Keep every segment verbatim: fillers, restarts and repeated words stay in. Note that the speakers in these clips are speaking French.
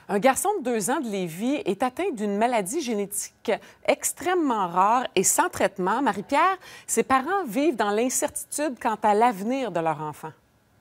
Un garçon de deux ans de Lévis est atteint d'une maladie génétique extrêmement rare et sans traitement. Marie-Pierre, ses parents vivent dans l'incertitude quant à l'avenir de leur enfant.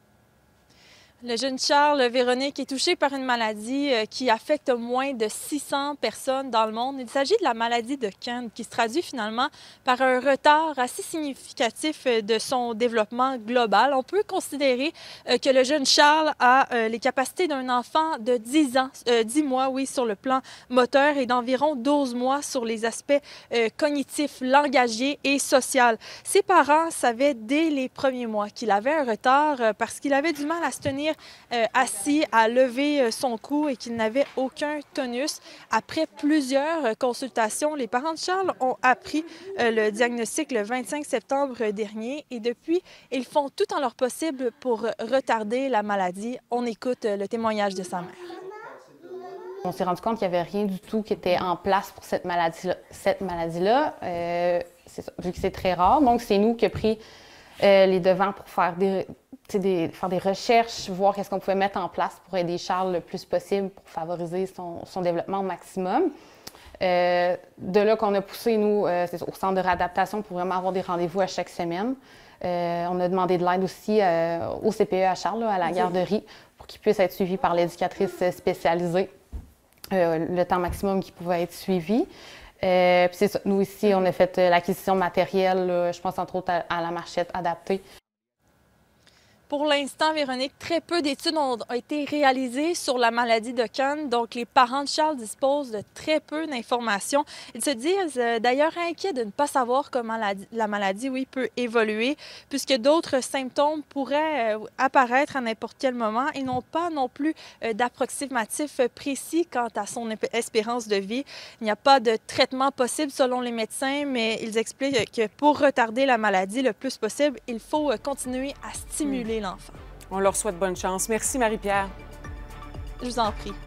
Le jeune Charles Véronique est touché par une maladie qui affecte moins de six cents personnes dans le monde. Il s'agit de la maladie de Kent, qui se traduit finalement par un retard assez significatif de son développement global. On peut considérer que le jeune Charles a les capacités d'un enfant de dix ans, euh, dix mois, oui, sur le plan moteur et d'environ douze mois sur les aspects euh, cognitifs, langagiers et sociaux. Ses parents savaient dès les premiers mois qu'il avait un retard parce qu'il avait du mal à se tenir Euh, assis, à lever euh, son cou et qu'il n'avait aucun tonus. Après plusieurs euh, consultations, les parents de Charles ont appris euh, le diagnostic le vingt-cinq septembre dernier et depuis, ils font tout en leur possible pour retarder la maladie. On écoute euh, le témoignage de sa mère. On s'est rendu compte qu'il n'y avait rien du tout qui était en place pour cette maladie-là. Cette maladie-là, euh, c'est ça, vu que c'est très rare, donc c'est nous qui avons pris euh, les devants pour faire des... Des, faire des recherches, voir qu'est-ce qu'on pouvait mettre en place pour aider Charles le plus possible pour favoriser son, son développement au maximum. Euh, de là qu'on a poussé, nous, euh, au centre de réadaptation pour vraiment avoir des rendez-vous à chaque semaine. Euh, on a demandé de l'aide aussi euh, au C P E à Charles, là, à la garderie, pour qu'il puisse être suivi par l'éducatrice spécialisée euh, le temps maximum qu'il pouvait être suivi. Euh, puis c'est ça, nous ici, on a fait l'acquisition matérielle, là, je pense entre autres à, à la marchette adaptée. Pour l'instant, Véronique, très peu d'études ont été réalisées sur la maladie de Kent. Donc, les parents de Charles disposent de très peu d'informations. Ils se disent euh, d'ailleurs inquiets de ne pas savoir comment la, la maladie, oui, peut évoluer, puisque d'autres symptômes pourraient euh, apparaître à n'importe quel moment. Ils n'ont pas non plus euh, d'approximatif précis quant à son espérance de vie. Il n'y a pas de traitement possible selon les médecins, mais ils expliquent que pour retarder la maladie le plus possible, il faut euh, continuer à stimuler l'enfant. On leur souhaite bonne chance. Merci, Marie-Pierre. Je vous en prie.